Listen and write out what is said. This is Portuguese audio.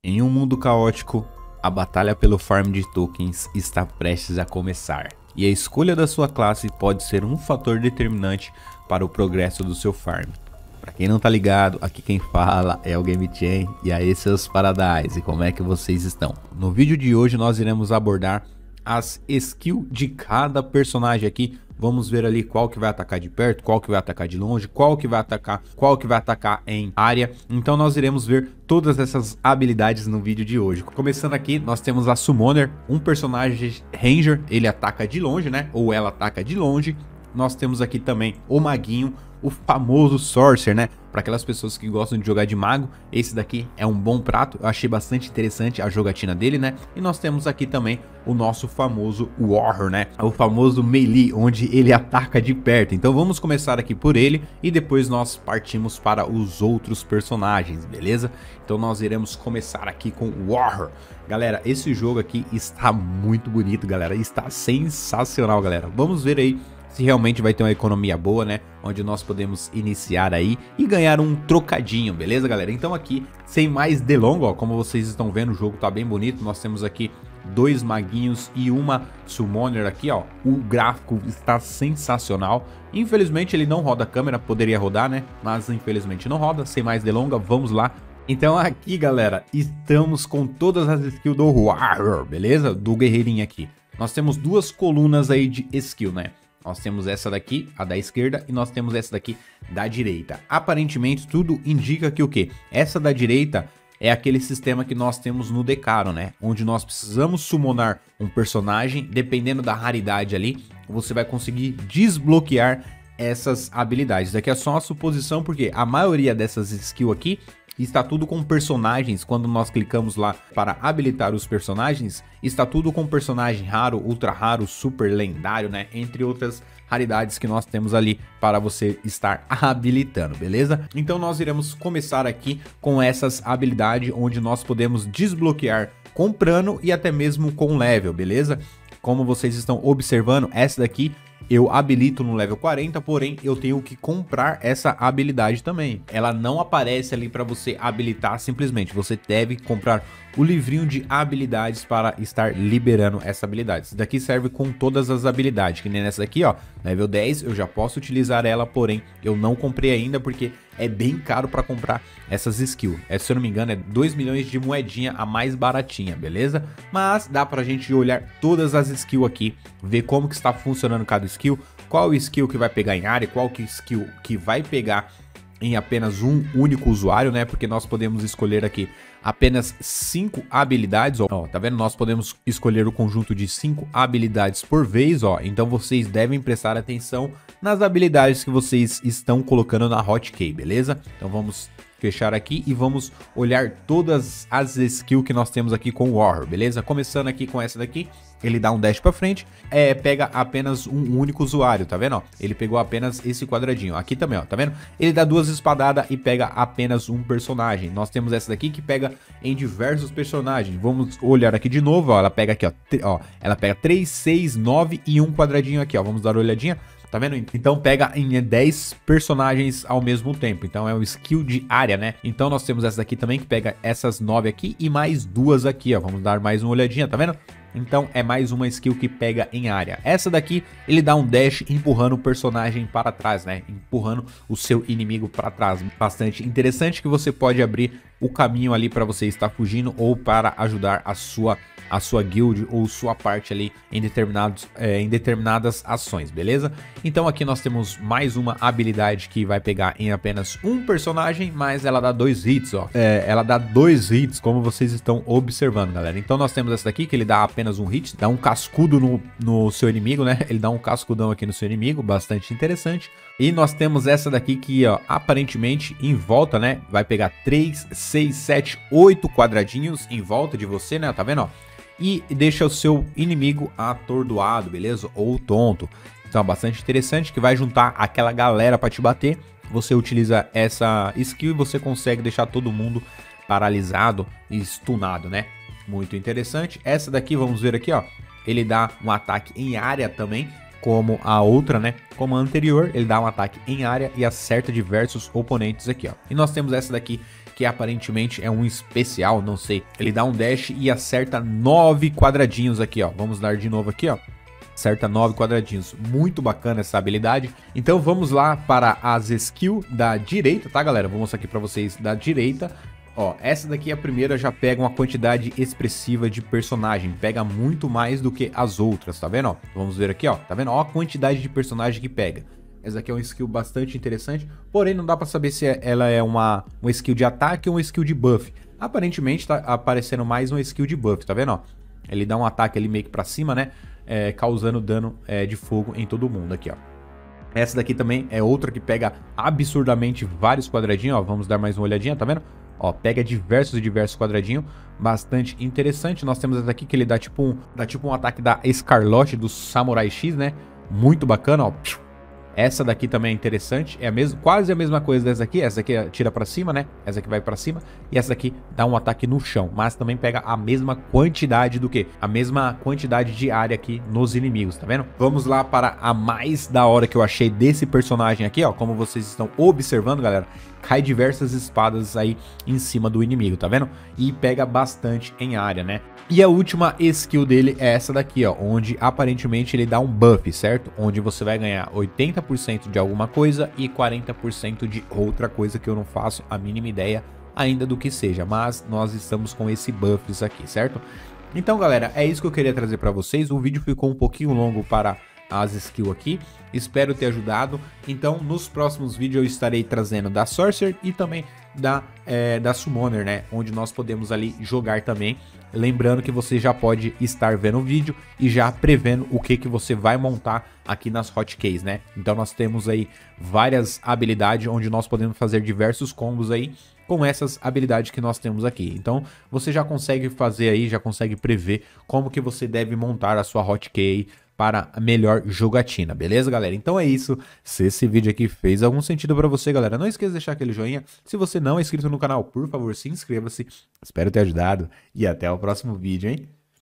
Em um mundo caótico, a batalha pelo farm de tokens está prestes a começar, e a escolha da sua classe pode ser um fator determinante para o progresso do seu farm. Para quem não tá ligado, aqui quem fala é o GameChain, e aí seus Paradise, como é que vocês estão? No vídeo de hoje nós iremos abordar as skills de cada personagem aqui. Vamos ver ali qual que vai atacar de perto, qual que vai atacar de longe, qual que vai atacar em área. Então nós iremos ver todas essas habilidades no vídeo de hoje. Começando aqui, nós temos a Summoner, um personagem Ranger, ele ataca de longe, né? Ou ela ataca de longe. Nós temos aqui também o Maguinho, o famoso Sorcerer, né? Para aquelas pessoas que gostam de jogar de mago, esse daqui é um bom prato. Eu achei bastante interessante a jogatina dele, né? E nós temos aqui também o nosso famoso Warrior, né? O famoso melee, onde ele ataca de perto. Então vamos começar aqui por ele e depois nós partimos para os outros personagens, beleza? Então nós iremos começar aqui com o Warrior. Galera, esse jogo aqui está muito bonito, galera. Está sensacional, galera. Vamos ver aí se realmente vai ter uma economia boa, né? Onde nós podemos iniciar aí e ganhar um trocadinho, beleza, galera? Então aqui, sem mais delongas, ó, como vocês estão vendo, o jogo tá bem bonito. Nós temos aqui dois maguinhos e uma Summoner aqui, ó. O gráfico está sensacional. Infelizmente ele não roda a câmera, poderia rodar, né? Mas infelizmente não roda. Sem mais delongas, vamos lá. Então aqui, galera, estamos com todas as skills do Warrior, beleza? Do guerreirinho aqui. Nós temos duas colunas aí de skill, né? Nós temos essa daqui, a da esquerda, e nós temos essa daqui da direita. Aparentemente, tudo indica que o quê? Essa da direita é aquele sistema que nós temos no Decaro, né? Onde nós precisamos summonar um personagem, dependendo da raridade ali, você vai conseguir desbloquear essas habilidades. Daqui é só uma suposição, porque a maioria dessas skills aqui está tudo com personagens. Quando nós clicamos lá para habilitar os personagens, está tudo com personagem raro, ultra raro, super lendário, né? Entre outras raridades que nós temos ali para você estar habilitando, beleza? Então nós iremos começar aqui com essas habilidades onde nós podemos desbloquear comprando e até mesmo com level, beleza? Como vocês estão observando, essa daqui eu habilito no level 40, porém eu tenho que comprar essa habilidade também. Ela não aparece ali para você habilitar simplesmente, você deve comprar o livrinho de habilidades para estar liberando essa habilidade. Isso daqui serve com todas as habilidades, que nem nessa daqui, ó, level 10, eu já posso utilizar ela, porém eu não comprei ainda porque é bem caro para comprar essas skills. Se eu não me engano, é 2 milhões de moedinha a mais baratinha, beleza? Mas dá pra gente olhar todas as skills aqui, ver como que está funcionando cada skill, qual skill que vai pegar em área, qual que skill que vai pegar em apenas um único usuário, né? Porque nós podemos escolher aqui apenas 5 habilidades, ó, tá vendo? Nós podemos escolher o conjunto de 5 habilidades por vez, ó. Então vocês devem prestar atenção nas habilidades que vocês estão colocando na hotkey, beleza? Então vamos fechar aqui e vamos olhar todas as skills que nós temos aqui com o Warrior, beleza? Começando aqui com essa daqui, ele dá um dash pra frente, pega apenas um único usuário, tá vendo, ó? Ele pegou apenas esse quadradinho, aqui também, ó, tá vendo? Ele dá duas espadadas e pega apenas um personagem. Nós temos essa daqui que pega em diversos personagens. Vamos olhar aqui de novo, ó, ela pega aqui, ó, ela pega 3, 6, 9 e um quadradinho aqui, ó, vamos dar uma olhadinha. Tá vendo? Então pega em 10 personagens ao mesmo tempo. Então é um skill de área, né? Então nós temos essa daqui também que pega essas 9 aqui e mais duas aqui, ó. Vamos dar mais uma olhadinha, tá vendo? Então é mais uma skill que pega em área. Essa daqui, ele dá um dash empurrando o personagem para trás, né? Empurrando o seu inimigo para trás. Bastante interessante, que você pode abrir o caminho ali para você estar fugindo ou para ajudar a sua guild ou sua parte ali em determinadas ações, beleza? Então aqui nós temos mais uma habilidade que vai pegar em apenas um personagem, mas ela dá 2 hits, ó. Ela dá 2 hits, como vocês estão observando, galera. Então nós temos essa daqui que ele dá apenas um hit, dá um cascudo no seu inimigo, né? Ele dá um cascudão aqui no seu inimigo, bastante interessante. E nós temos essa daqui que, ó, aparentemente em volta, né? Vai pegar 3, 6, 7, 8 quadradinhos em volta de você, né? Tá vendo, ó? E deixa o seu inimigo atordoado, beleza? Ou tonto. Então é bastante interessante, que vai juntar aquela galera para te bater. Você utiliza essa skill e você consegue deixar todo mundo paralisado e stunado, né? Muito interessante. Essa daqui, vamos ver aqui, ó. Ele dá um ataque em área também, como a outra, né? Como a anterior, ele dá um ataque em área e acerta diversos oponentes aqui, ó. E nós temos essa daqui que aparentemente é um especial, não sei. Ele dá um dash e acerta 9 quadradinhos aqui, ó. Vamos dar de novo aqui, ó. Acerta 9 quadradinhos. Muito bacana essa habilidade. Então vamos lá para as skills da direita, tá, galera? Vou mostrar aqui pra vocês da direita. Ó, essa daqui, a primeira, já pega uma quantidade expressiva de personagem. Pega muito mais do que as outras, tá vendo? Ó, vamos ver aqui, ó. Tá vendo? Ó a quantidade de personagem que pega. Essa aqui é uma skill bastante interessante. Porém, não dá pra saber se ela é uma skill de ataque ou uma skill de buff. Aparentemente, tá aparecendo mais uma skill de buff, tá vendo? Ó, ele dá um ataque ali meio que pra cima, né? Causando dano de fogo em todo mundo aqui, ó. Essa daqui também é outra que pega absurdamente vários quadradinhos, ó. Vamos dar mais uma olhadinha, tá vendo? Ó, pega diversos quadradinhos, bastante interessante. Nós temos essa aqui que ele dá tipo um ataque da Scarlet do Samurai X, né? Muito bacana, ó. Essa daqui também é interessante, é quase a mesma coisa dessa aqui. Essa aqui tira pra cima, né? Essa aqui vai pra cima. E essa daqui dá um ataque no chão, mas também pega a mesma quantidade do que? A mesma quantidade de área aqui nos inimigos, tá vendo? Vamos lá para a mais da hora que eu achei desse personagem aqui, ó. Como vocês estão observando, galera, cai diversas espadas aí em cima do inimigo, tá vendo? E pega bastante em área, né? E a última skill dele é essa daqui, ó, onde aparentemente ele dá um buff, certo? Onde você vai ganhar 80% de alguma coisa e 40% de outra coisa que eu não faço a mínima ideia ainda do que seja, mas nós estamos com esse buffs aqui, certo? Então, galera, é isso que eu queria trazer pra vocês. O vídeo ficou um pouquinho longo para as skills aqui, espero ter ajudado. Então nos próximos vídeos eu estarei trazendo da Sorcerer e também da Summoner, né, onde nós podemos ali jogar também. Lembrando que você já pode estar vendo o vídeo e já prevendo o que você vai montar aqui nas hotkeys, né? Então nós temos aí várias habilidades onde nós podemos fazer diversos combos aí com essas habilidades que nós temos aqui. Então você já consegue fazer aí, já consegue prever como que você deve montar a sua hotkey para a melhor jogatina, beleza, galera? Então é isso. Se esse vídeo aqui fez algum sentido para você, galera, não esqueça de deixar aquele joinha. Se você não é inscrito no canal, por favor, se inscreva-se. Espero ter ajudado e até o próximo vídeo, hein?